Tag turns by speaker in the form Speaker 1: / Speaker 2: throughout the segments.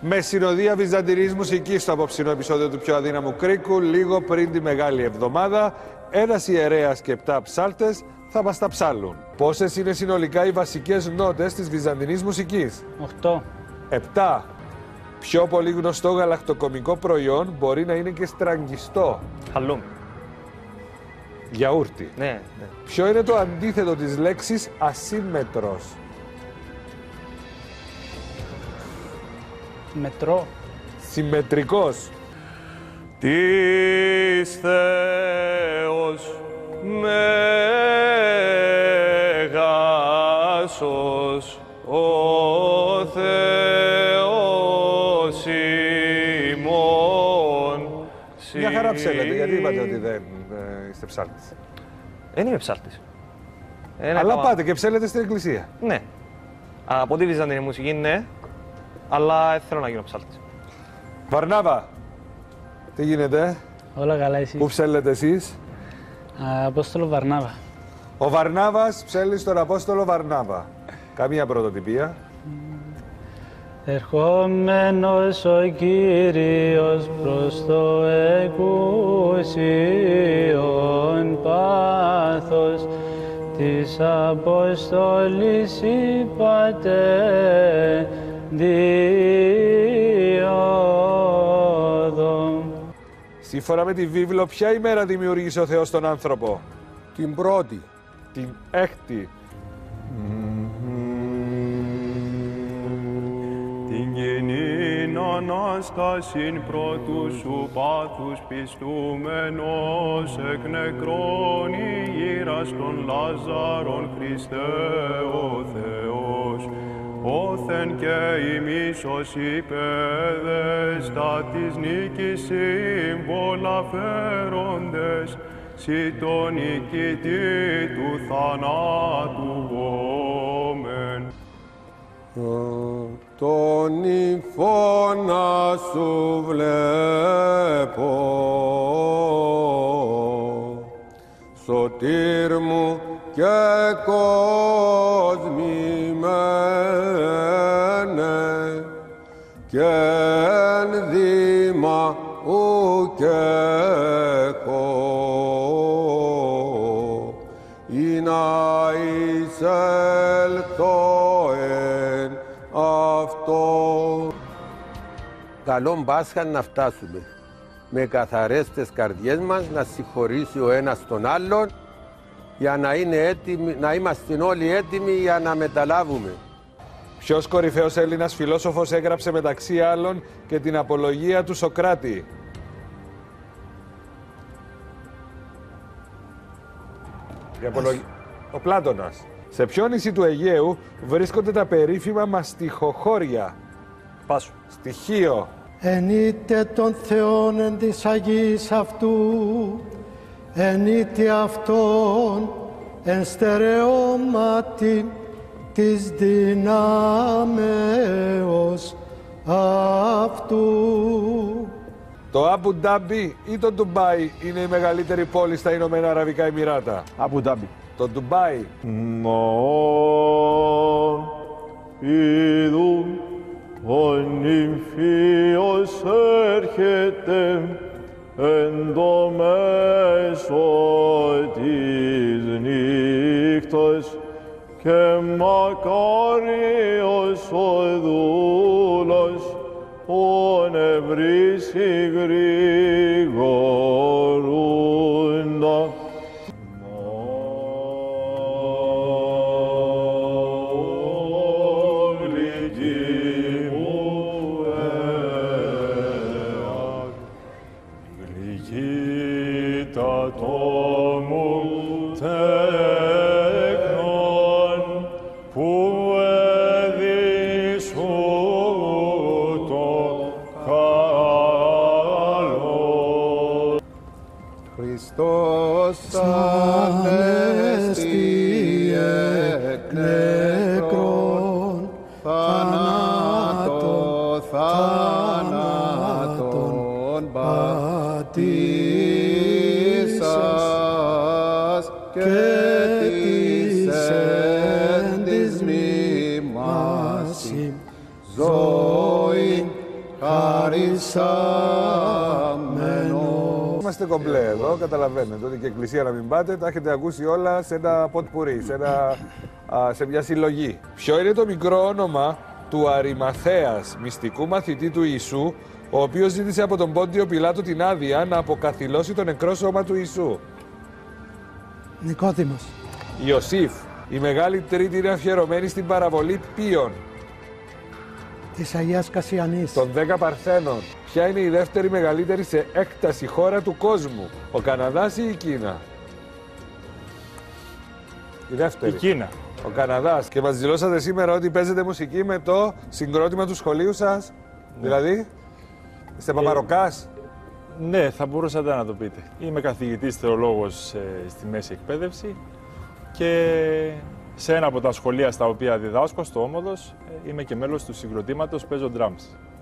Speaker 1: Με συνοδεία βυζαντινής μουσικής στο απόψινό επεισόδιο του Πιο Αδύναμου Κρίκου, λίγο πριν τη Μεγάλη Εβδομάδα, ένας ιερέας και 7 ψάλτες θα μας τα ψάλουν. Πόσες είναι συνολικά οι βασικές νότες της βυζαντινής μουσικής?
Speaker 2: 8.
Speaker 1: 7. Πιο πολύ γνωστό γαλακτοκομικό προϊόν μπορεί να είναι και στραγγιστό?
Speaker 2: Χαλούμι.
Speaker 1: Γιαούρτι.
Speaker 2: Ναι.
Speaker 1: Ποιο είναι το αντίθετο της λέξης ασύμμετρος?
Speaker 2: Μετρό.
Speaker 1: Συμμετρικός.
Speaker 3: Της Θεός Μέγασος ο Θεός ημών.
Speaker 1: Μια χαρά ψέλετε, γιατί είπατε ότι δεν είστε ψάλτης?
Speaker 2: Δεν είμαι ψάλτης.
Speaker 1: Αλλά πάτε και ψέλετε στην εκκλησία.
Speaker 2: Ναι. Από τη βυζαντινή μουσική, ναι. Αλλά δεν θέλω να γίνω ψάλτης.
Speaker 1: Βαρνάβα, τι γίνεται?
Speaker 4: Όλα καλά, εσείς?
Speaker 1: Πού ψέλετε εσείς?
Speaker 4: Απόστολο Βαρνάβα.
Speaker 1: Ο Βαρνάβας ψέλνει στον Απόστολο Βαρνάβα. Καμία πρωτοτυπία?
Speaker 4: Ερχόμενος ο Κύριος προς το εκούσιον πάθος της Αποστολής είπατε διόδο.
Speaker 1: Σύμφωνα με τη βίβλο, ποια ημέρα δημιούργησε ο Θεός τον άνθρωπο?
Speaker 5: Την πρώτη.
Speaker 1: Την έκτη.
Speaker 3: Την γενήν Ανάστασιν πρώτου σου πάθους πιστούμενος εκ νεκρών ηγήρας των Λάζαρων Χριστέ ο Θεός, όθεν και ημείς ως υπέδες τα της νίκης σύμβολα φέροντες, σοι το νικητή του θανάτου βόμεν.
Speaker 5: Τον νυμφώνα σου βλέπω, σωτήρ μου και κόσμημένε, και ενδύμα ουκ έχω, ή να εισέλθω εν αυτό. Καλόν Πάσχα να φτάσουμε με καθαρές τις καρδιές μας, να συγχωρήσει ο ένας τον άλλον, για να είναι έτοιμοι, να είμαστε όλοι έτοιμοι για να μεταλάβουμε.
Speaker 1: Ποιος κορυφαίος Έλληνας φιλόσοφος έγραψε μεταξύ άλλων και την απολογία του Σοκράτη? Ο Πλάτωνας. Σε ποιο νησί του Αιγαίου βρίσκονται τα περίφημα μαστιχοχώρια?
Speaker 2: Πάσου.
Speaker 1: Στοιχείο.
Speaker 6: Ενείτε τον Θεόν εν της Αγίας αυτού, ενείτε Αυτόν εν στερεώματι της δυνάμεως αυτού.
Speaker 1: Το Αμπου Ντάμπι ή το Ντουμπάι είναι η μεγαλύτερη πόλη στα Ηνωμένα Αραβικά Εμιράτα?
Speaker 5: Αμπου Ντάμπι.
Speaker 1: Το Ντουμπάι.
Speaker 3: Ναόν είδου ο νυμφίος έρχεται εν το μέσο της νύχτας, και μακάριος ο δούλος ον ευρύσει γρηγορούντα.
Speaker 5: Χριστός ανέστη εκ νεκρών, θάνατον πατήσας και της εν της μνήμασι ζωή
Speaker 6: παρισάμενος.
Speaker 1: Είμαστε κομπλέ εδώ, καταλαβαίνετε ότι και εκκλησία να μην πάτε, τα έχετε ακούσει όλα σε ένα ποτπουρί, σε μια συλλογή. Ποιο είναι το μικρό όνομα του Αρημαθέας, μυστικού μαθητή του Ιησού, ο οποίος ζήτησε από τον Πόντιο Πιλάτο την άδεια να αποκαθιλώσει το νεκρό σώμα του Ιησού?
Speaker 6: Νικόδημος.
Speaker 1: Ιωσήφ. Η Μεγάλη Τρίτη είναι αφιερωμένη στην παραβολή ποιον?
Speaker 6: Της Αγίας Κασιανής.
Speaker 1: Των 10 Παρθένων. Ποια είναι η δεύτερη μεγαλύτερη σε έκταση χώρα του κόσμου? Ο Καναδάς ή η Κίνα? Η δεύτερη.
Speaker 7: Η Κίνα.
Speaker 1: Ο Καναδάς. Και μας δηλώσατε σήμερα ότι παίζετε μουσική με το συγκρότημα του σχολείου σας. Δηλαδή, είστε παπαροκάς.
Speaker 7: Ναι, θα μπορούσατε να το πείτε. Είμαι καθηγητής θεολόγος στη μέση εκπαίδευση και σε ένα από τα σχολεία στα οποία διδάσκω, στο Όμοδος, είμαι και μέλος του συγκροτήματος, παίζω drums.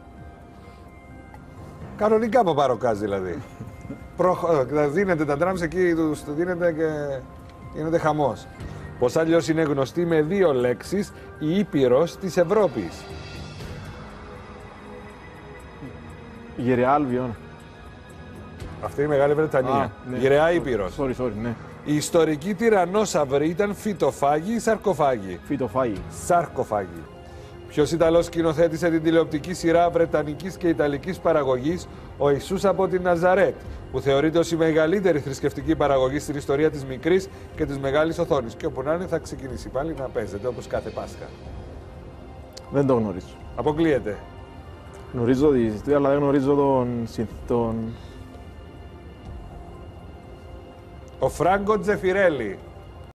Speaker 1: Κανονικά παπαροκάς δηλαδή. Δίνετε τα drums εκεί, τους δίνετε και γίνεται χαμός. Πώς αλλιώς είναι γνωστή με 2 λέξεις η Ήπειρος της Ευρώπης?
Speaker 7: Γυραιά Αλβιόν.
Speaker 1: Αυτή είναι η Μεγάλη Βρετανία.
Speaker 7: Ναι.
Speaker 1: Γυραιά Ήπειρος.
Speaker 7: Sorry, ναι.
Speaker 1: Οι ιστορικοί τυραννόσαυροι ήταν φυτοφάγοι ή σαρκοφάγοι?
Speaker 7: Φυτοφάγοι.
Speaker 1: Σαρκοφάγοι. Ποιος Ιταλός σκηνοθέτησε την τηλεοπτική σειρά βρετανικής και ιταλικής παραγωγής «Ο Ιησούς από την Ναζαρέτ», που θεωρείται ως η μεγαλύτερη θρησκευτική παραγωγή στην ιστορία της μικρής και της μεγάλης οθόνης? Και όπου να είναι θα ξεκινήσει πάλι να παίζεται όπως κάθε Πάσχα.
Speaker 7: Δεν το γνωρίζω.
Speaker 1: Αποκλείεται.
Speaker 7: Γνωρίζω τη ιστορία, αλλά δεν γνωρίζω τον...
Speaker 1: Ο Φράγκο Τζεφιρέλη.